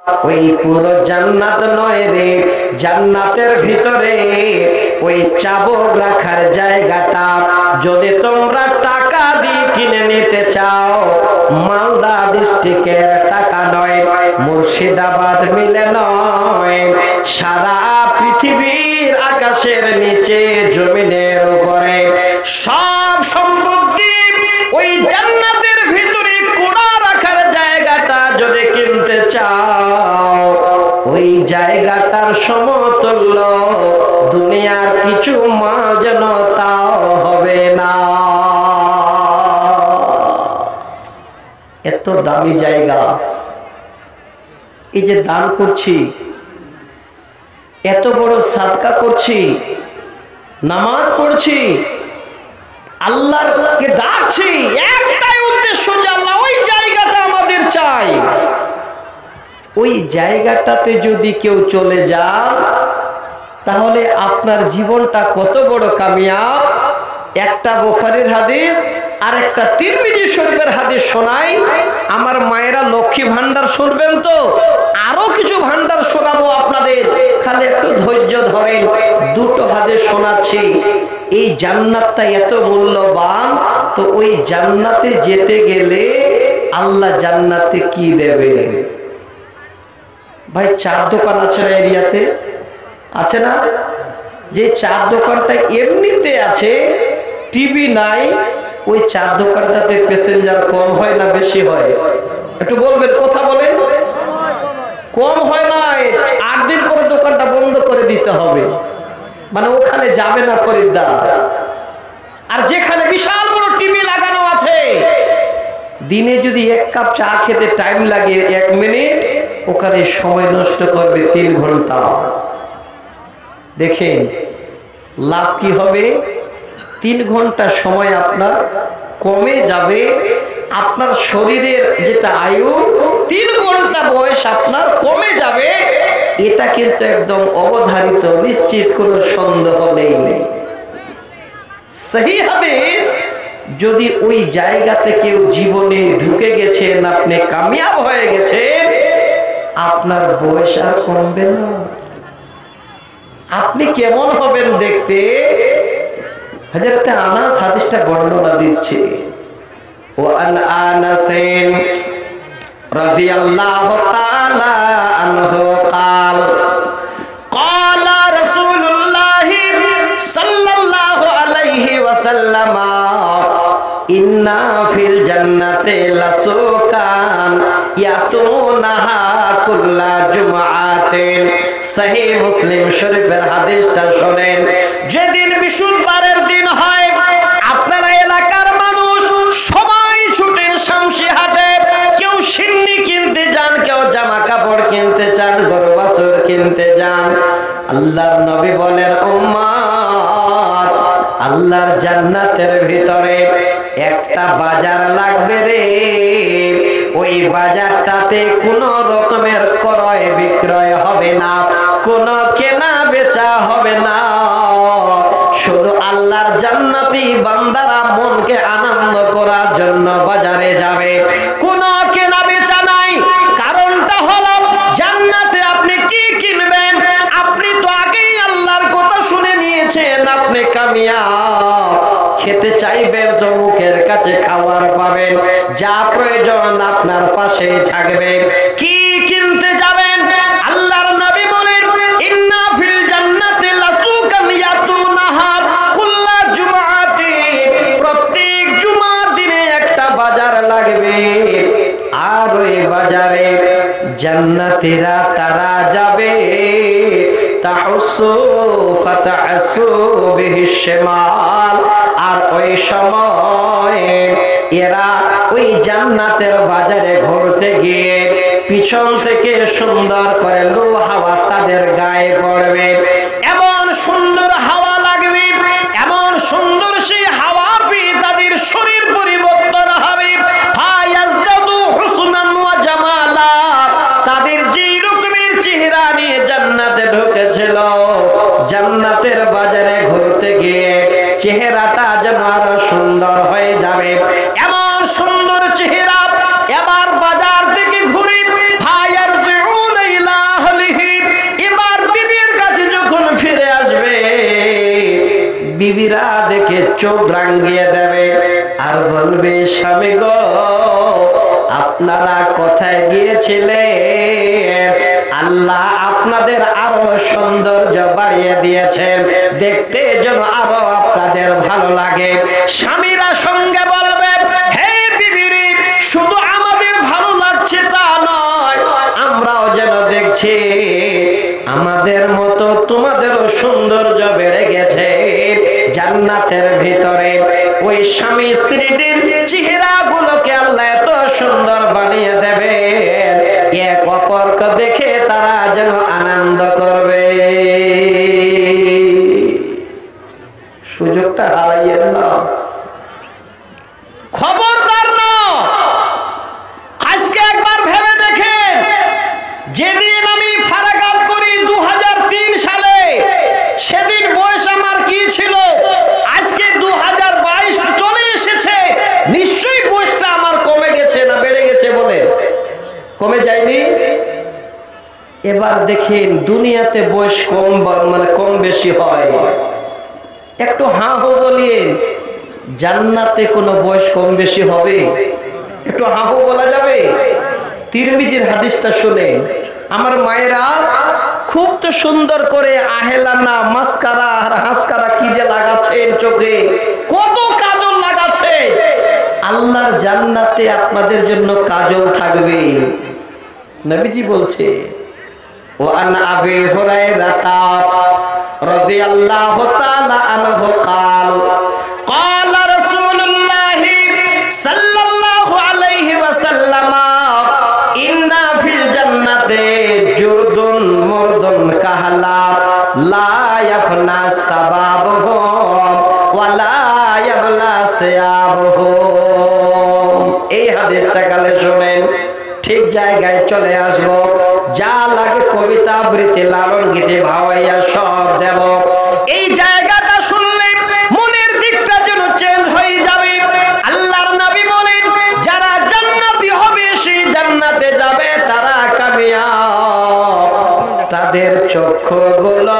ওই পুরো জান্নাত নয় রে, জান্নাতের ভিতরে ওই চাবুক রাখার জায়গাটা যদি তোমরা টাকা দিয়ে কিনে নিতে চাও, মালদা ডিস্ট্রিক্টের টাকা নয়, মুর্শিদাবাদ মিলে নয়, সারা পৃথিবীর আকাশের নিচে জমিনের উপরে সব সম্পত্তি ওই জান্নাতের ভিতরে কোড়া রাখার জায়গাটা যদি কিনতে চাও, ওই জায়গাটার সমতুল্য দুনিয়ার কিছু মাল যেন তাও হবে না। এত দামি জায়গা। এই যে দান করছি, এত বড় সাদকা করছি, নামাজ পড়ছি, আল্লাহকে ডাকছি, একটাই উদ্দেশ্য যে আল্লাহ ওই জায়গাটা আমাদের চাই। ওই জায়গাটাতে যদি কেউ চলে যায় তাহলে আপনার জীবনটা কত বড় কামিয়াব। একটা বুখারীর হাদিস আর একটা তিরমিজি শরীফের হাদিস শোনাই। আমার মায়েরা লক্ষ্মী ভান্ডার শুনবেন তো, আরো কিছু ভান্ডার শোনাবো আপনাদের, খালি একটু ধৈর্য ধরেন। দুটো হাদিস শোনাচ্ছি। এই জান্নাতটা এত মূল্যবান, তো ওই জান্নাতে যেতে গেলে আল্লাহ জান্নাতে কি দেবেন? ভাই চার দোকান আছে না এরিয়াতে, আছে না? যে চার দোকানটা এমনিতে আছে, টিভি নাই, ওই চার দোকানটাতে প্যাসেঞ্জার কম হয় না বেশি হয়? একটু বলবেন, কথা বলেন। কম হয় না, 8 দিন পরে দোকানটা বন্ধ করে দিতে হবে, মানে ওখানে যাবে না খরিদ্দার। আর যেখানে বিশাল বড় টিভি লাগানো আছে, দিনে যদি 1 কাপ চা খেতে টাইম লাগে 1 মিনিট, ওখানে সময় নষ্ট করবে 3 ঘন্টা। দেখেন লাভ কি হবে? 3 ঘন্টা সময় আপনার কমে যাবে। আপনার শরীরের যেটা আয়ু, 3 ঘন্টা বয়স আপনার কমে যাবে। এটা কিন্তু একদম অবধারিত, নিশ্চিত, কোনো সন্দেহ নেই। সহি হাদিস। যদি ওই জায়গাতে কেউ জীবনে ঢুকে গেছেন, আপনি কামিয়াব হয়ে গেছেন, আপনার বয়স আর কমবে না। আপনি কেমন হবেন দেখতে? হযরত আনাস হাদিসটা বর্ণনা দিচ্ছে। ও আন আনাসিন রাদিয়াল্লাহু তাআলা আনহু قال قال رسول الله صلى الله عليه وسلم ইন্না ফিল জান্নাতি লাসুকান ইয়াতুনাহা কুল্লা জুমআতিন। সহিহ মুসলিম শরীফের হাদিসটা শুনেন। যেদিন বৃহস্পতিবারের দিন হয়, আপনারা এলাকার মানুষ সবাই ছুটেন শামসি হাটে। কেউ সিন্নি কিনতে যান, কেউ জামা কাপড় কিনতে চান, গরু বাছুর কিনতে যান। আল্লাহর নবী বলেন, উম্মত, আল্লাহর জান্নাতের ভিতরে একটা বাজার লাগবে রে। ওই বাজারটাতে কোনো রকমের ক্রয় বিক্রয় হবে না, কোনো কেনা বেচা হবে না। শুধু আল্লাহর জান্নাতি বান্দারা মনকে আনন্দ করার জন্য বাজারে যাবে, কোনো কেনা বেচা নাই। কারণটা হলো জান্নাতে আপনি কি কিনবেন? আপনি তো আগেই আল্লাহর কথা শুনে নিয়েছেন, আপনি কামিয়াব। খেতে চাইবেন তো মুখের কাছে খাবার পাবেন, যা প্রয়োজন আপনার পাশেই থাকবে। কি কিনতে যাবেন? আল্লাহর নবী বলেন, ইন্না ফিল জান্নাতি লাসুকান ইয়াতুনাহা কুল্লা জুমআতি। প্রত্যেক জুমার দিনে একটা বাজার লাগবে, আর ওই বাজারে জান্নাতীরা তারা যাবে। তাহুসু ফাতাসু বিহিশ শিমাল। আর ওই সময় এরা ওই জান্নাতের বাজারে ঘুরতে গিয়ে পিছন থেকে সুন্দর করে লু হাওয়া তাদের গায়ে পড়বে। এমন সুন্দর হাওয়া লাগবে, এমন সুন্দর সেই হাওয়া পেয়ে তাদের শরীর পরিবর্তন হবে। ফায়াজদাদু হুসনান ওয়া জামালা। তাদের যেই রকমের চেহারা নিয়ে জান্নাতে ঢুকেছিল, জান্নাতের বাজারে ঘুরতে গিয়ে চেহারাটা যেন আরো সুন্দর হয়ে যাবে। এমন সুন্দর চেহারা এবার বাজার থেকে ঘুরে ফায়ারজিউনা চোখ রাঙিয়ে দেবে আর বলবে, স্বামী গো আপনারা কোথায় গিয়েছিলেন? আল্লাহ আপনাদের আরো সৌন্দর্য বাড়িয়ে দিয়েছেন, দেখতে যেন আরো আপনাদের ভালো লাগে। স্বামীরা সঙ্গে বলবে, হে বিবিরি, শুধু আমাদের ভালো লাগছে তা নয়, আমরাও যেন দেখছি আমাদের মতো তোমাদেরও সৌন্দর্য বেড়ে গেছে। জান্নাতের ভিতরে ওই স্বামী স্ত্রীদের চেহারা গুলোকে আল্লাহ এত সুন্দর বানিয়ে দেবে, এক অপরকে দেখে তারা যেন আনন্দ করবে। সুযোগটা হারাইয়েন না, খবরদার না। আজকে একবার ভেবে দেখেন, যেদিন আমি ফারাকাত করি 2003 সালে, সেদিন বয়স আমার কি ছিল? আজকে 2022 চলে এসেছে, নিশ্চয়ই বয়সটা আমার কমে গেছে না বেড়ে গেছে? বলে কমে যায়নি? এবার দেখেন দুনিয়াতে বয়স কম বেশি হয়। একটু হাঁ হো বলিয়েন, জান্নাতে কোনো বয়স কম বেশি হবে? একটু হাঁ হো বলা যাবে? তিরমিজির হাদিসটা শুনেন। আমার মায়েরা খুব তো সুন্দর করে আহেলানা, মাস্কারা আর হাসকারা কি যে লাগাচ্ছেন চোখে, কত কাজল লাগাচ্ছে। আল্লাহর জান্নাতে আপনাদের জন্য কাজল থাকবে। নবীজি বলছে, ও আন আবি হুরায়রা রাদিয়াল্লাহু তাআলা আনহু قال قال رسول الله صلى الله عليه وسلم إن في الجنة جرد مرد كهلا لا يفنى شبابه ولا يبلى ثيابه। এই হাদিসটা কালে শুনেন, ঠিক জায়গায় চলে আসবো। যা লাগে কবিতা আবৃত্তি লালন গীতি ভাওয়াইয়া সব দেব। এই জায়গাটা শুনলে মনের দিকটা যেন চেঞ্জ হয়ে যাবে। আল্লাহর নবী বলেন, যারা জান্নাতি হবে সেই জান্নাতে যাবে তারা কামিয়াব। তাদের চক্ষুগুলো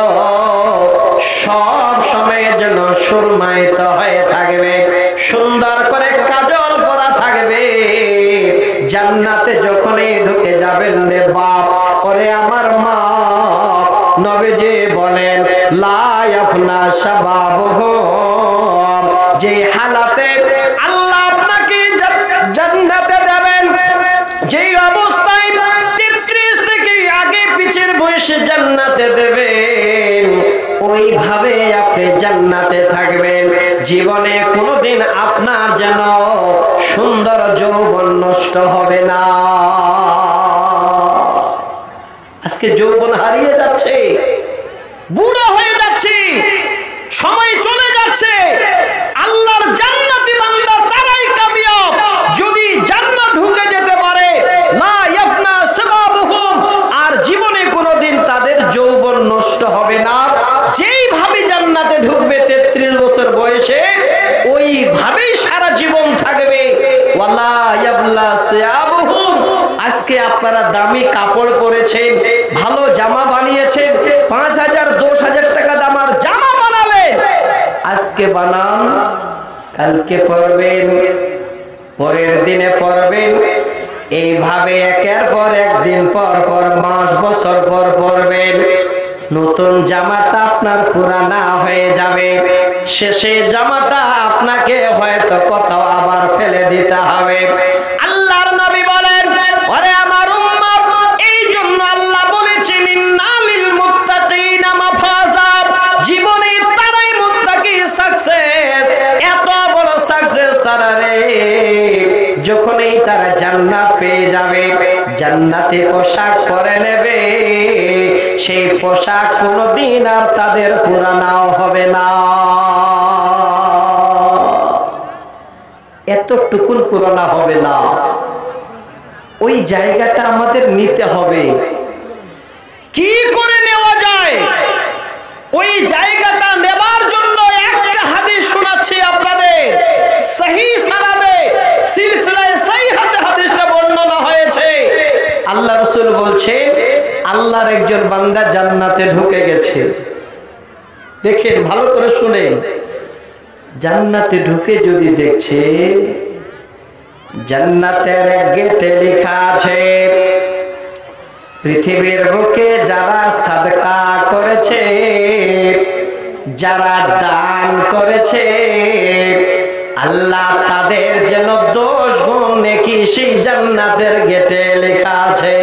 সব সময় যেন সুরমায়িত হয়ে থাকবে, সুন্দর করে কাজল পরা থাকবে। জান্নাতে যখনই ঢুকে যাবেন রে বাপ, ওরে আমার মা, নবীজি বলেন লা ইয়াফনা শাবাবুহু, যে হালাতে আল্লাহ আপনাকে জান্নাতে দেবেন, যেই অবস্থায় 33 থেকে আগে পিছের বয়সে জান্নাতে দেবেন, ওইভাবে আপনি জান্নাতে থাকবেন। জীবনে কোনোদিন আপনার যেন সুন্দর যৌবন নষ্ট হবে না। আজকে যৌবন হারিয়ে যাচ্ছে, বুড়ো হয়ে যাচ্ছে, সময় চলে যাচ্ছে। আল্লাহর জান্নাতি বান্দা তারাই কামিয়াব, যদি জান্নাত ঢুকে যেতে পারে। লা ইয়াফনা শাবাবুহুম, আর জীবনে কোনোদিন তাদের যৌবন নষ্ট হবে না। যেইভাবে জান্নাতে ঢুকবে 33 বছর বয়সে, ওইভাবেই সারা জীবন থাকবে। ওয়ালা ইয়াবলা সিয়াবুহুম, আজকে আপনারা দামি কাপড় পরেছেন, ভালো জামা বানিয়েছেন, 5000 10,000 টাকা দামের জামা বানালেন, আজকে বানান, কালকে পরবেন, পরের দিনে পরবেন, এইভাবে একের পর একদিন পর পর, মাস বছর পর পরবেন। নতুন জামাটা আপনার পুরানা হয়ে যাবে, শেষে জামাটা আপনাকে হয়তো কোথাও আবার ফেলে দিতে হবে। আল্লাহর নবী বলেন, ওরে আমার উম্মত, এই জন্য আল্লাহ বলেছেন ইন্নালিল মুত্তাকিনা মাফাজা, জীবনে তারাই মুত্তাকি সাকসেস। এত বড় সাকসেস তারা রে, যখনই তারা জান্নাত পেয়ে যাবে, জান্নাতে পোশাক পরে নেবে, সেই পোশাক কোনোদিন আর তাদের পুরানাও হবে না। এতটুকুন পুরানা হবে না। ওই জায়গাটা আমাদের নিতে হবে। কি করে নেওয়া যায়? ওই জায়গাটা নেবার জন্য একটা হাদিস শোনাচ্ছি আপনাদের, সহিহ সনদে সিলসিলায়ে সহিহাতে হাদিসটা বর্ণনা হয়েছে। আল্লাহ রাসূল বলছেন, আল্লাহর একজন বান্দা জান্নাতে ঢুকে গেছে। দেখেন, ভালো করে শুনেন, জান্নাতে ঢুকে যদি দেখছে জান্নাতের গেটে লেখা আছে, পৃথিবীর বুকে যারা সাদকা করেছে, যারা দান করেছে, আল্লাহ তাদের যেন 10 গুণ নেকি সেই জান্নাতের গেটে লেখা আছে।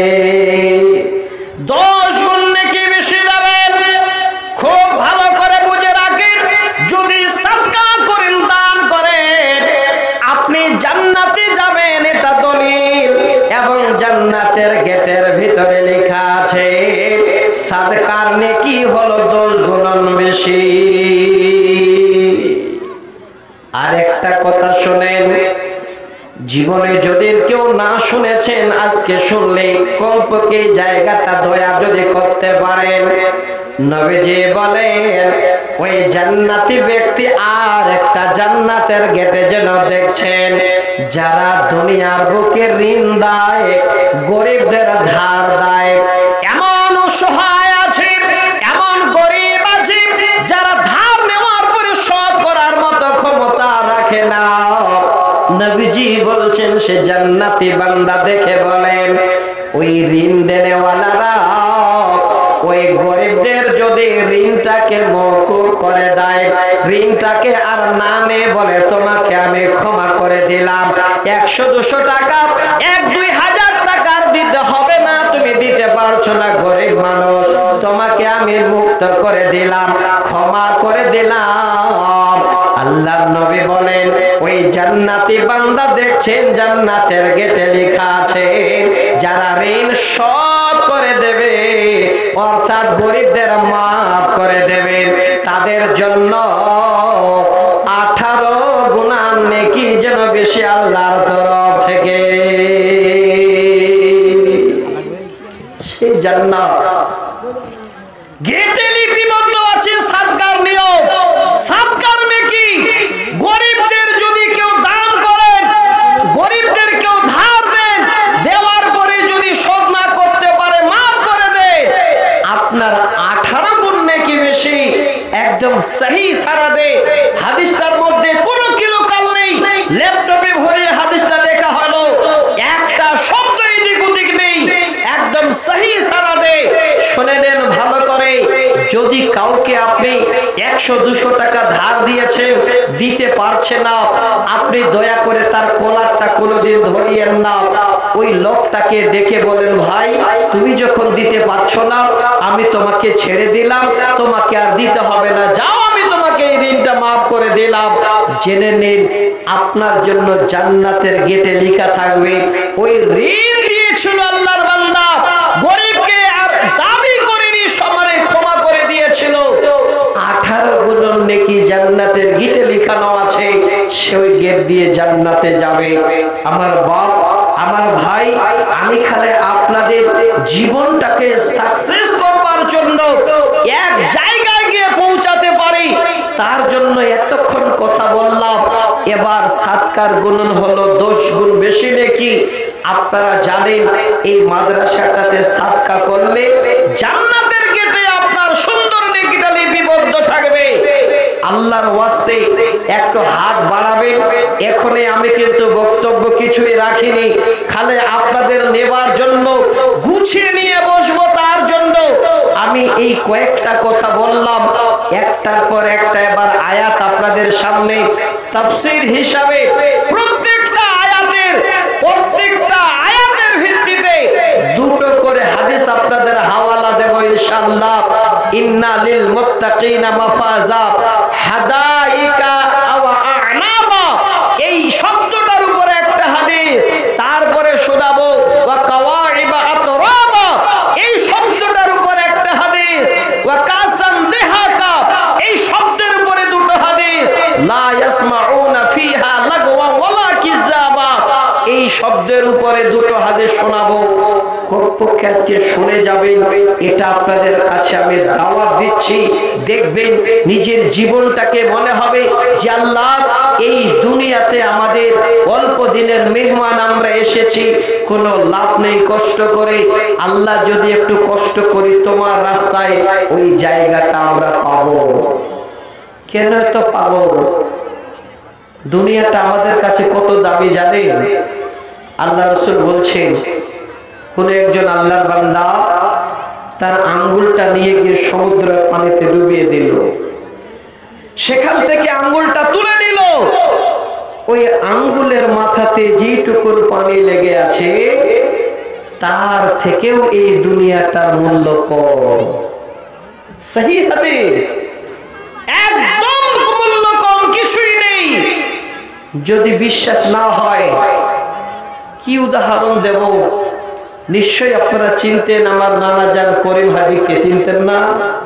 10 গুণ নেকি বেশি যাবেন। খুব ভালো করে বুঝে রাখেন, যদি সাদকা করেন, দান করেন, আপনি জান্নাতে যাবেন, এটা দলিল। এবং জান্নাতের গেটের ভিতরে লেখা আছে সাদকার নেকি হলো 10 গুণ বেশি। আরেকটা কথা শুনেন, জীবনে যদি কেউ না শুনেছেন, আজকে শুনলে কমপক্ষে জায়গাটা দয়া যদি করতে পারেন। নবীজি বলেন ওই জান্নাতি ব্যক্তি আর একটা জান্নাতের গেটে যেন দেখছেন, যারা দুনিয়ার বুকে ঋণ দেয়, গরিবদের ধার দেয়। এমন অসহায় আছে, এমন গরিব আছে যারা ধার নেওয়ার পরিশোধ করার মতো ক্ষমতা রাখে না। নবীজি বলছেন সে জান্নাতি বান্দা দেখে বলেন ওই ঋণ দেনেওয়ালারা ওই গরিবদের যদি ঋণটাকে মওকুফ করে দেয়, ঋণটাকে আর না নে বলে তোমাকে আমি ক্ষমা করে দিলাম, 100-200 টাকা 1-2 হাজার টাকার দিতে হবে না, তুমি দিতে পারছো না গরিব মানুষ, তোমাকে আমি মুক্ত করে দিলাম, ক্ষমা করে দিলাম। আল্লাহর নবী বলেন ওই জান্নাতি বান্দা দেখছেন জান্নাতের গেটে লেখা আছে যারা ঋণ শোধ করে দেবে, অর্থাৎ গরিবদের মাফ করে দেবে, তাদের জন্য 18 গুণা নেকি যেন বেশি আল্লাহর তরফ থেকে। সেই জান্নাত গেটে লিপিবদ্ধ আছে সাদকার নিয়ম, সাদকার নেকি। গরিবদের যদি কেউ দান করেন, গরিবদের কেউ ধার দেন, দেওয়ার পরে যদি শোধ না করতে পারে, মাফ করে দেন, আপনার 18 গুণ নেকি বেশি। একদম সহি সারাদে হাদিসটার মধ্যে কোনো কিলোকাল নেই, ল্যাপটপে ভরে হাদিসটা দেখা হলো, একটা শব্দ এদিক ওদিক নেই, একদম সহি সারাদে। শুনে নেন ভালো করে, যদি কাউকে আপনি 100-200 টাকা ধার দিয়েছেন, দিতে পারছে না, আপনি দয়া করে তার কলারটা কোনোদিন ধরিয়েন না, ওই লোকটাকে ডেকে বলেন ভাই তুমি যখন দিতে পারছো না, আমি তোমাকে ছেড়ে দিলাম, তোমাকে আর দিতে হবে না, যাও আমি তোমাকে এই ঋণটা মাফ করে দিলাম। জেনে নিন আপনার জন্য জান্নাতের গেটে লেখা থাকবে ওই ঋণ দিয়েছিল আল্লাহর বান্দা, গরিবকে আর দাবি করেনি, সমানে ক্ষমা করে দিয়েছিল, 18 গুণ নেকি জান্নাতের গেটে লেখানো আছে, সেই গেট দিয়ে জান্নাতে যাবে। আমার বাপ, আমার ভাই, আমি খালি আপনাদের জীবনটাকে সাকসেস করবার জন্য এক জায়গায় গিয়ে পৌঁছাতে পারি, তার জন্য এতক্ষণ কথা বললাম। এবার সাদকার গুণন হলো 10 গুণ বেশি নেকি। আপনারা জানেন এই মাদ্রাসাটাতে সাদকা করলে জান্নাতের গেটে আপনার সুন্দর নেকিটা লিপিবদ্ধ থাকবে। আল্লাহর ওয়াস্তে একটু হাত বাড়াবেন। এখনই আমি কিন্তু বক্তব্য কিছুই রাখিনি, খালি আপনাদের নেবার জন্য গুছিয়ে নিয়ে বসবো, তার জন্য আমি এই কয়েকটা কথা বললাম, একটার পর একটা এবার আয়াত আপনাদের সামনে তাফসীর হিসাবে প্রত্যেকটা আয়াতের ভিত্তিতে দুটো করে হাদিস আপনাদের হাওয়ালা দেব ইনশাআল্লাহ। ইন্না লিল মুত্তাকিনা মাফাজা হাদাইকা ওয়া আ'নাবা, এই শব্দটার উপরে একটা হাদিস, তারপরে শোনাবো ওয়া কাওয়াইবা আতরাবা, এই শব্দটার উপরে একটা হাদিস, ওয়া কাসান দিহাকা, এই শব্দের উপরে দুটো হাদিস, লা ইয়াসমাউনা ফিহা লাগওয়া ওয়ালা কিযাবা, এই শব্দের উপরে দুটো হাদিস শোনাবো। কমপক্ষে আজকে শুনে যাবেন, এটা আপনাদের কাছে আমি দাওয়াত দিচ্ছি। দেখবেন নিজের জীবনটাকে মনে হবে যে আল্লাহ এই দুনিয়াতে আমাদের অল্প দিনের মেহমান, আমরা এসেছি, কোনো লাভ নেই কষ্ট করে, আল্লাহ যদি একটু কষ্ট করি তোমার রাস্তায়, ওই জায়গাটা আমরা পাবো। কেন এত পাগল? দুনিয়াটা আমাদের কাছে কত দামি জানেন? আল্লাহ রাসূল বলছেন, কোন একজন আল্লাহর বান্দা তার আঙ্গুলটা নিয়ে গিয়ে সমুদ্রের পানিতে ডুবিয়ে দিল, সেখান থেকে আঙ্গুলটা তুলে নিল, ওই আঙ্গুলের মাথাতে যেটুকুন পানি লেগে আছে তার থেকেও এই দুনিয়াটার মূল্য কম। সহিহ হাদিস, একদম মূল্য কম, কিছুই নেই। যদি বিশ্বাস না হয় কি উদাহরণ দেব? নিশ্চয়ই আপনারা চিনতেন আমার নানা জান করিম হাজীকে, চিনতেন না?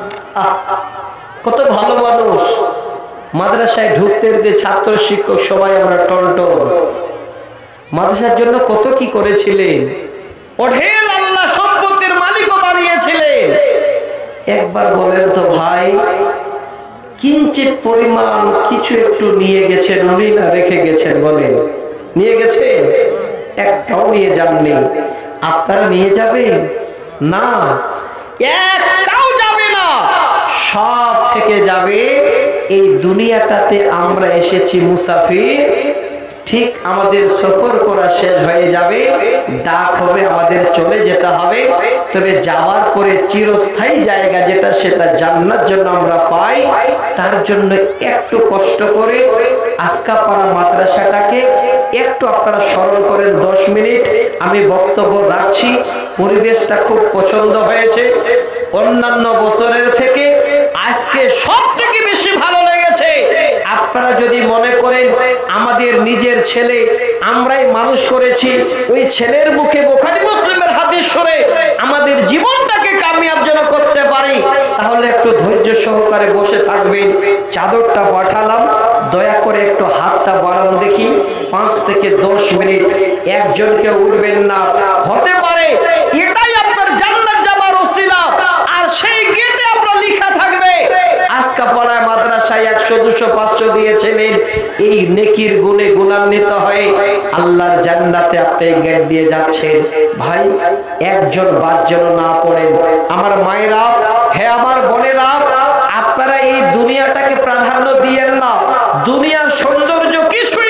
কত ভালো মানুষ, মাদ্রাসায় ঢুকতে ছাত্র শিক্ষক সবাই আমরা টনটন। মাদ্রাসার জন্য কত কি করেছিলেন, অঢেল আল্লাহ সম্পত্তির মালিকও বানিয়েছিলেন। একবার বলেন তো ভাই, কিঞ্চিত পরিমাণ কিছু একটু নিয়ে গেছেন উনি না রেখে গেছেন? বলেন, নিয়ে গেছেন? একটাও নিয়ে যাননি। আপনারা নিয়ে যাবেন না, একটাও যাবে না, সব থেকে যাবে। এই দুনিয়াটাতে আমরা এসেছি মুসাফির, ঠিক আমাদের সফর করা শেষ হয়ে যাবে, ডাক হবে, আমাদের চলে যেতে হবে। তবে যাওয়ার পরে চিরস্থায়ী জায়গা যেটা, সেটা জান্নাত জন্য আমরা পাই। তার জন্য একটু কষ্ট করে আজকাপাড়া মাদ্রাসাটাকে একটু আপনারা স্মরণ করেন। 10 মিনিট আমি বক্তব্য রাখছি। পরিবেশটা খুব পছন্দ হয়েছে, অন্যান্য বছরের থেকে আজকে সব থেকে বেশি ভালো লেগেছে। আপনারা যদি মনে করেন আমাদের নিজের ছেলে আমরাই মানুষ করেছি, ওই ছেলের মুখে বুখারী মুসলিমের হাদিস শুনে আমাদের জীবনটাকে কামিয়াবজনক করতে পারি, তাহলে একটু ধৈর্য সহকারে বসে থাকবেন। চাদরটা পাঠালাম, দয়া করে একটু হাতটা বাড়ান দেখি। 5 থেকে 10 মিনিট একজনকে উঠবেন না। হতে পারে এটাই আপনার জান্নাত যাবার ওসিলা, আর সেই গেটে আপনার লেখা থাকবে আজকাপাড়ায় মাদ্রাসায় 100 200 500 দিয়েছিলেন, এই নেকির গুণে গুণান্বিত হয়ে আল্লাহর জান্নাতে আপনি গেট দিয়ে যাচ্ছেন। ভাই, একজন বাদ যেন না পড়েন। আমার মায়েরা, হে আমার বোনেরা, আপনারা এই দুনিয়াটাকে প্রাধান্য দিয়েন না। দুনিয়ার সৌন্দর্য কিছু